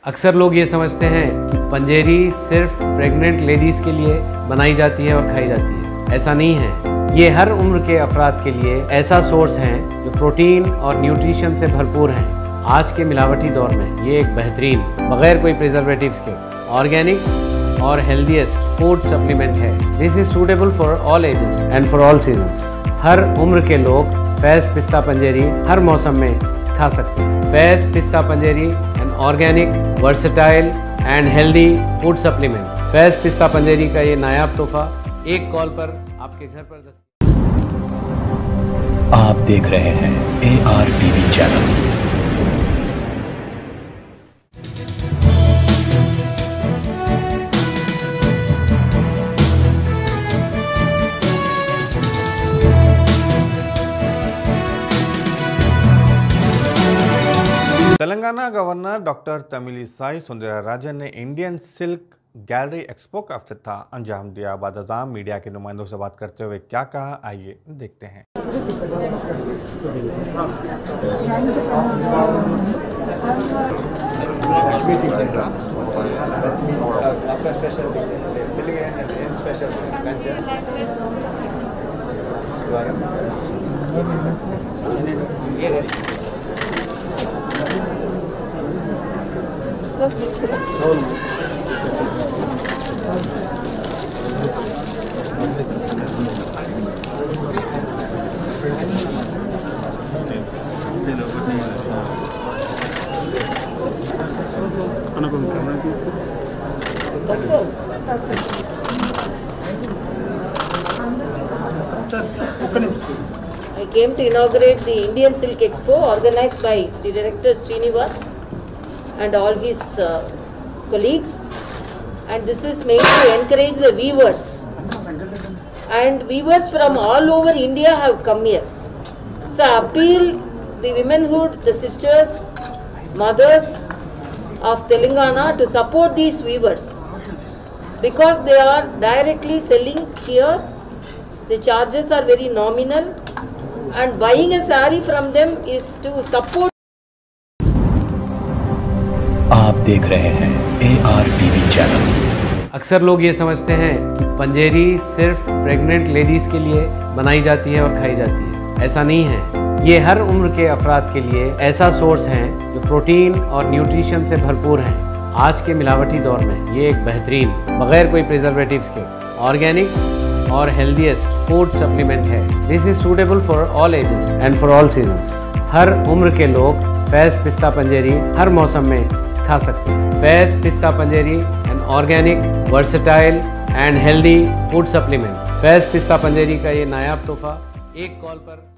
अक्सर लोग ये समझते हैं कि पंजेरी सिर्फ प्रेग्नेंट लेडीज़ के लिए बनाई जाती है और खाई जाती है। ऐसा नहीं है। ये हर उम्र के अफराद के लिए ऐसा सोर्स है जो प्रोटीन और न्यूट्रिशन से भरपूर हैं। आज के मिलावटी दौर में ये एक बेहतरीन, बगैर कोई प्रिजर्वेटिव्स के, ऑर्गेनिक और हेल्दीएस्ट फूड सप्लीमेंट है। This is suitable for all ages and for all seasons. हर उम्र के लोग फैज़ पिस्ता पंजेरी हर मौसम में खा सकते हैं। Faiz Pista Panjiri an organic, versatile and healthy food supplement. Faiz Pista Panjiri का ये नायाब तोहफा एक कॉल पर आपके घर पर आप देख रहे हैं ARTV channel. Telangana governor doctor Tamilisai Soundararajan ने इंडियन सिल्क गैलरी एक्सपो का इफ्तिताह अंजाम दिया। बादशाह मीडिया के नुमाइंदों से बात करते हुए क्या कहा, आइए देखते हैं। I came to inaugurate the Indian Silk Expo organized by the director Srinivas and all his colleagues, and this is made to encourage the weavers, and weavers from all over India have come here. So I appeal the womenhood, the sisters, mothers of Telangana to support these weavers because they are directly selling here. The charges are very nominal, and buying a saree from them is to support. आप देख रहे हैं ARTV channel. अक्सर लोग ये समझते हैं कि पंजेरी सिर्फ प्रेग्नेंट लेडीज़ के लिए बनाई जाती है और खाई जाती है। ऐसा नहीं है। ये हर उम्र के अफराद के लिए ऐसा सोर्स है जो प्रोटीन और न्यूट्रिशन से भरपूर हैं। आज के मिलावटी दौर में ये एक बेहतरीन, बगैर कोई प्रिजर्वेटिव्स के, ऑर्गेनिक और हेल्दीएस्ट फूड सप्लीमेंट है। This is suitable for all ages and for all seasons. हर उम्र के लोग फैज़ पिस्ता पंजेरी हर मौसम में खा सकते हैं। Faiz Pista Panjiri an organic, versatile and healthy food supplement. Faiz Pista Panjiri का ये नायाब तोहफा एक कॉल पर